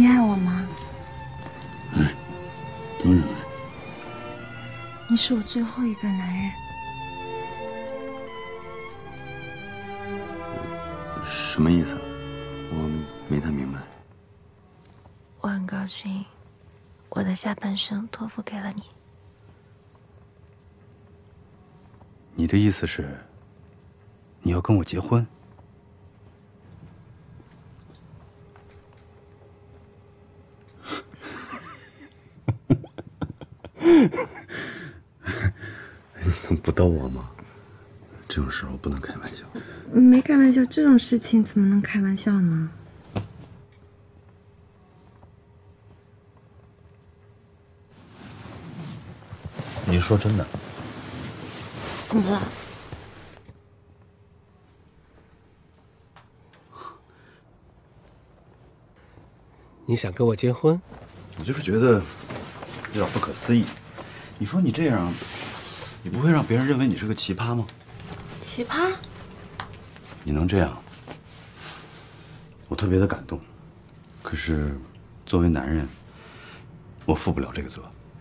你爱我吗？ 爱，当然爱。 你是我最后一个男人。 什么意思？我没太明白。 我很高兴，我的下半生托付给了你。 你的意思是，你要跟我结婚？ 你能不逗我吗？这种时候不能开玩笑。 没开玩笑，这种事情怎么能开玩笑呢？ 你说真的？ 怎么了？ 你想跟我结婚？ 我就是觉得有点不可思议。你说你这样，你不会让别人认为你是个奇葩吗？ 奇葩？ 你能这样，我特别的感动。可是，作为男人，我负不了这个责。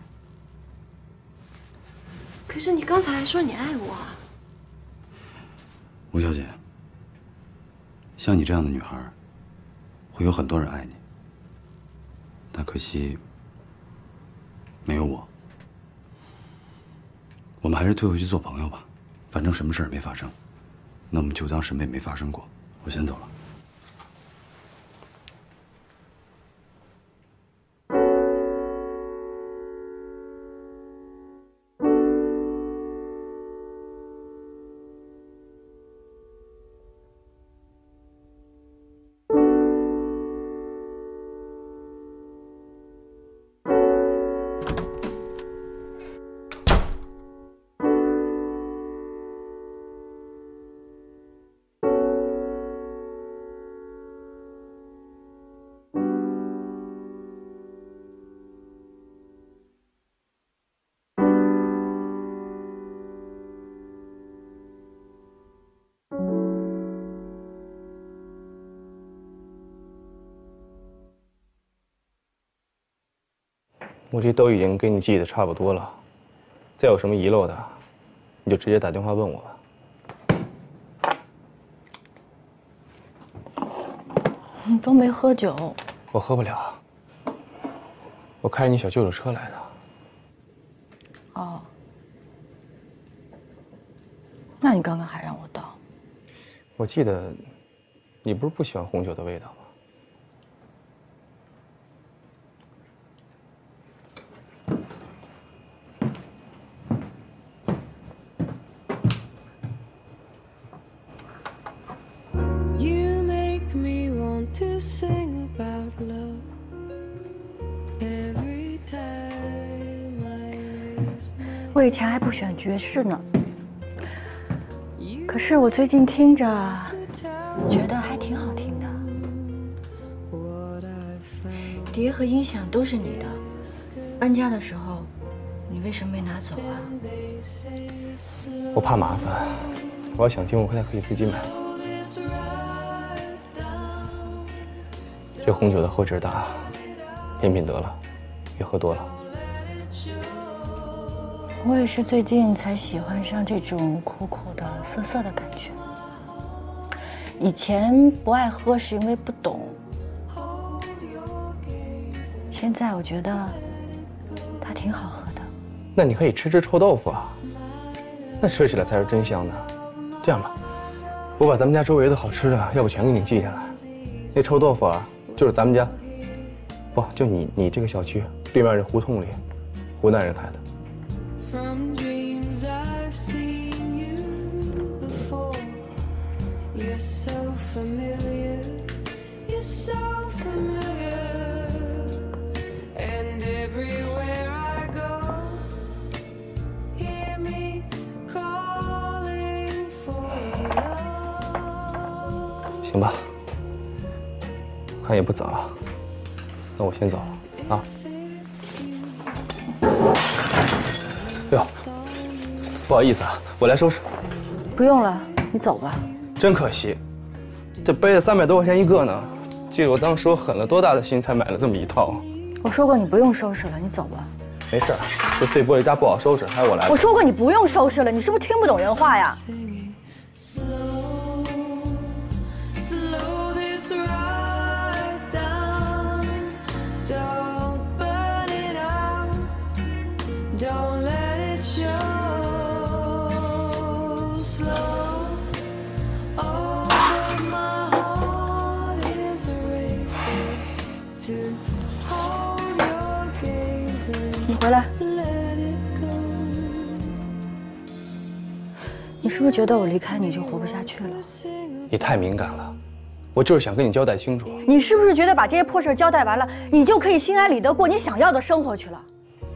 可是你刚才还说你爱我啊。 吴小姐，像你这样的女孩，会有很多人爱你，但可惜没有我。我们还是退回去做朋友吧，反正什么事儿也没发生，那我们就当什么也没发生过。我先走了。 我这都已经给你记得差不多了，再有什么遗漏的，你就直接打电话问我吧。 你都没喝酒， 我喝不了，我开你小舅舅车来的。 哦，那你刚刚还让我倒？ 我记得，你不是不喜欢红酒的味道吗？ To sing about love every time I raise my 我以前还不喜欢爵士呢，可是我最近听着，觉得还挺好听的。碟和音响都是你的，搬家的时候，你为什么没拿走啊？ 我怕麻烦，我要想听，我现在可以自己买。这红酒的后劲大，品品得了，别喝多了。 我也是最近才喜欢上这种苦苦的、涩涩的感觉。以前不爱喝是因为不懂，现在我觉得它挺好喝的。 那你可以吃臭豆腐啊，那吃起来才是真香的。这样吧，我把咱们家周围的好吃的，要不全给你记下来。那臭豆腐啊，就是咱们家，不就你这个小区对面这胡同里，湖南人开的。 from dreams I've seen you before. You're so familiar, you're so familiar, and everywhere I go, hear me calling for love. 行吧。看也不早了，那我先走了啊。哎呦，不好意思啊，我来收拾。 不用了，你走吧。 真可惜，这杯子300多块钱一个呢， 记得我当时我狠了多大的心才买了这么一套。 我说过你不用收拾了，你走吧。 没事，这碎玻璃渣不好收拾，还是我来。 我说过你不用收拾了，你是不是听不懂人话呀？ 你回来，你是不是觉得我离开你就活不下去了？ 你太敏感了，我就是想跟你交代清楚。 你是不是觉得把这些破事交代完了，你就可以心安理得过你想要的生活去了？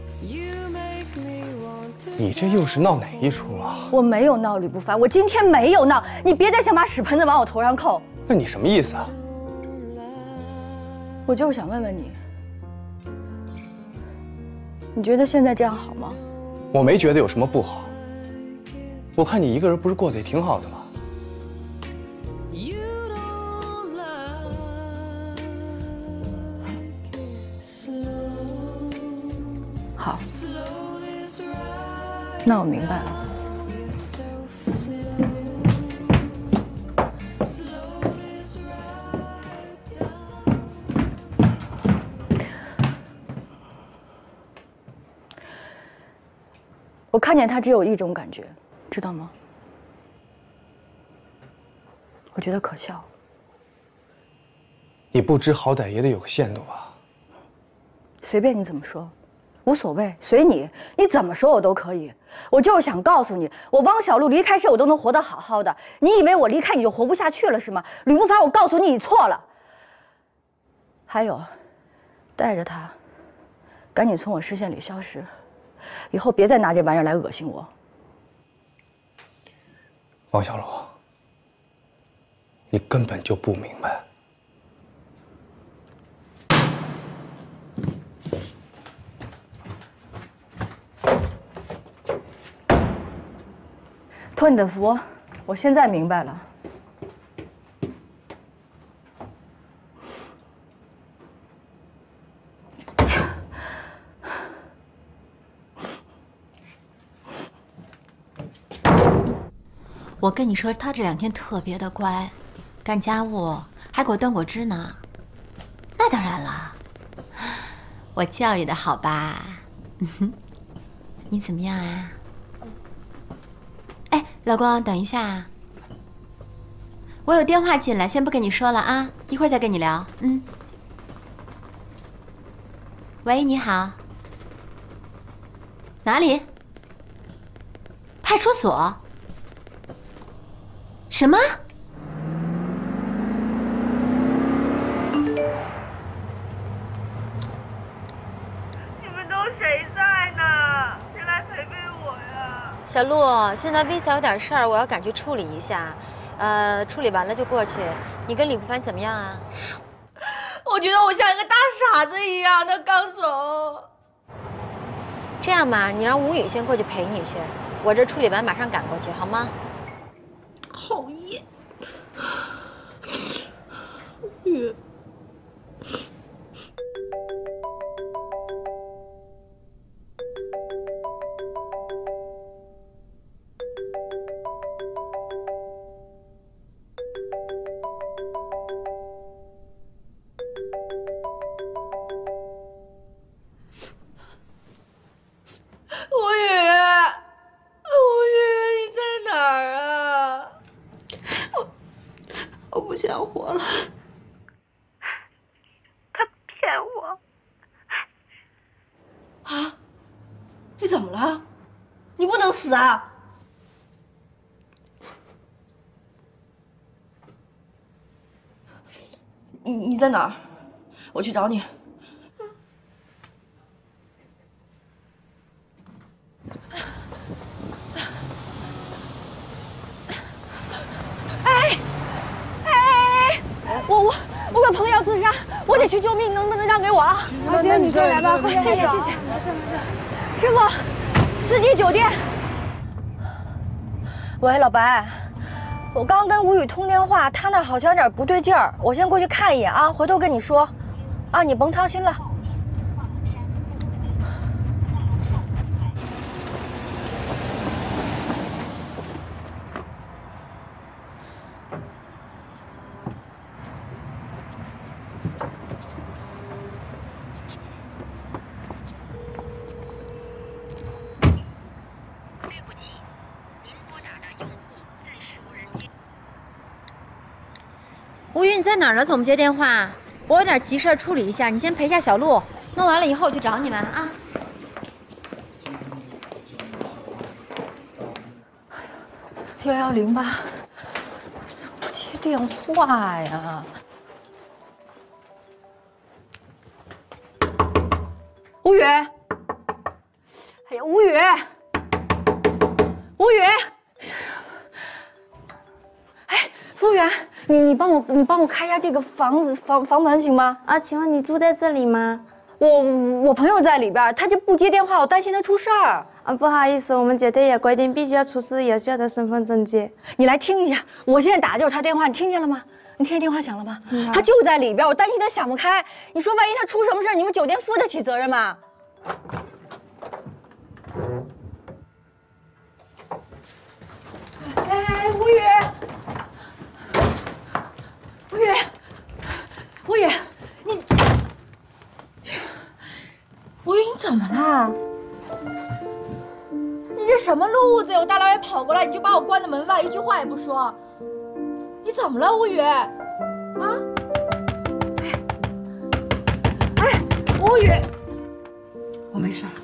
你这又是闹哪一出啊？ 我没有闹吕不凡，我今天没有闹，你别再想把屎盆子往我头上扣。 那你什么意思啊？ 我就是想问问你，你觉得现在这样好吗？ 我没觉得有什么不好。我看你一个人不是过得也挺好的吗？ 好，那我明白了。我看见他只有一种感觉，知道吗？我觉得可笑。 你不知好歹也得有个限度吧？ 随便你怎么说，无所谓，随你，你怎么说我都可以。我就是想告诉你，我汪小璐离开这我都能活得好好的，你以为我离开你就活不下去了是吗？吕不凡，我告诉你，你错了。还有，带着他，赶紧从我视线里消失，以后别再拿这玩意儿来恶心我。 王小璐，你根本就不明白。 托你的福，我现在明白了。 我跟你说，他这2天特别的乖，干家务，还给我端果汁呢。那当然了，我教育的好吧？你怎么样啊？哎，老公，等一下，我有电话进来，先不跟你说了啊，一会儿再跟你聊。嗯。喂，你好。哪里？派出所？什么？ 你们都谁在呢？谁来陪陪我呀？ 小陆，现在 Visa 有点事儿，我要赶去处理一下，处理完了就过去。你跟吕不凡怎么样啊？ 我觉得我像一个大傻子一样，他刚走。 这样吧，你让吴宇先过去陪你去，我这处理完马上赶过去，好吗？ 讨厌。月。我不想活了。他骗我。啊？你怎么了？你不能死啊！你在哪儿？我去找你。我个朋友要自杀，我得去救命，能不能让给我啊？ 阿仙，你先来吧，快点。 谢谢。师傅，四季酒店。喂，老白， 我刚跟吴宇通电话，他那好像有点不对劲儿，我先过去看一眼啊，回头跟你说。啊，你甭操心了。 吴宇，你在哪儿呢？怎么不接电话？我有点急事儿处理一下，你先陪一下小路，弄完了以后我去找你们啊。 110吧，怎么不接电话呀？吴宇，哎呀，吴宇，吴宇，哎，服务员。你帮我开一下这个房门行吗？ 啊，请问你住在这里吗？ 我朋友在里边，他就不接电话，我担心他出事儿。 啊，不好意思，我们酒店也规定必须要出示有效的身份证件。 你来听一下，我现在打的就是他电话，你听见了吗？你听见电话响了吗？他就在里边，我担心他想不开。你说万一他出什么事，你们酒店负得起责任吗？哎，吴宇。吴宇，吴宇，你怎么了？你这什么路子呀！我大老远跑过来，你就把我关在门外，一句话也不说。你怎么了，吴宇？啊？哎，吴宇， 我没事儿。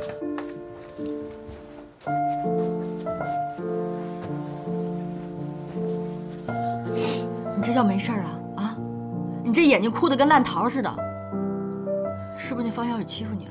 你这叫没事儿啊？啊？你这眼睛哭得跟烂桃似的，是不是那方小雨欺负你了？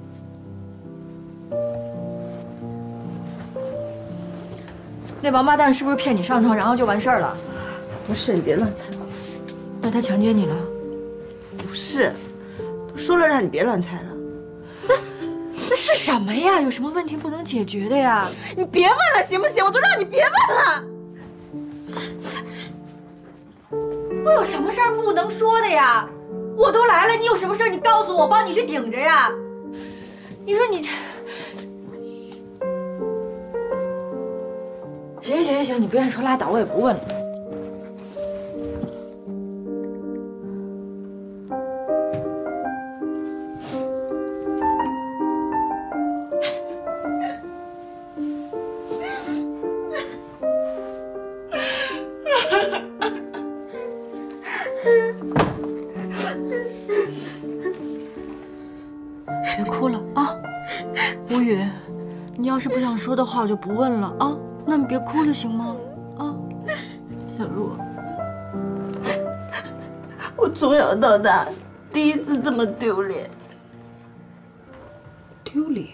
那王八蛋是不是骗你上床，然后就完事儿了？ 不是，你别乱猜。 那他强奸你了？ 不是，都说了让你别乱猜了。 那是什么呀？有什么问题不能解决的呀？ 你别问了，行不行？我都让你别问了。 我有什么事儿不能说的呀？我都来了，你有什么事儿你告诉我，我帮你去顶着呀。你说你这……行，你不愿意说拉倒，我也不问了。别哭了啊，吴宇，你要是不想说的话，我就不问了啊。那你别哭了，行吗？啊， 小璐，我从小到大第一次这么丢脸。 丢脸？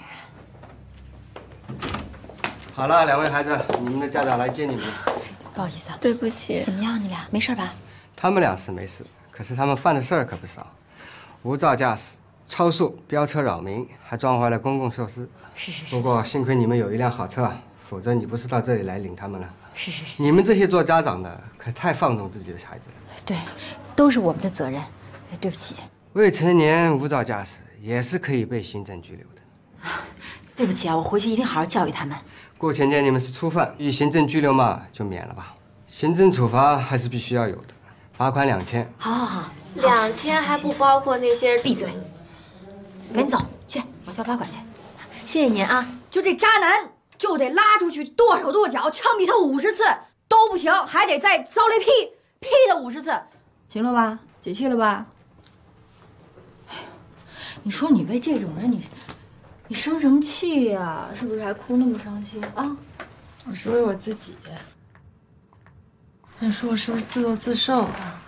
好了，两位孩子，你们的家长来接你们。 不好意思啊， 对不起。 怎么样，你俩没事吧？ 他们俩是没事，可是他们犯的事儿可不少，无照驾驶、超速、飙车扰民，还撞坏了公共设施。 是。 不过幸亏你们有一辆好车啊，否则你不是到这里来领他们了。 是。 你们这些做家长的可太放纵自己的孩子了。 对，都是我们的责任，对不起。 未成年无照驾驶也是可以被行政拘留的。 对不起啊，我回去一定好好教育他们。 过前年你们是初犯，以行政拘留嘛就免了吧。行政处罚还是必须要有的，罚款2000。 好。 2000还不包括那些…… 闭嘴！赶紧走去，我交罚款去。谢谢您啊。 就这渣男，就得拉出去剁手剁脚，枪毙他50次都不行，还得再遭雷劈他50次，行了吧？解气了吧？哎呀，你说你为这种人，你生什么气呀？是不是还哭那么伤心啊？ 我是为我自己。那你说我是不是自作自受啊？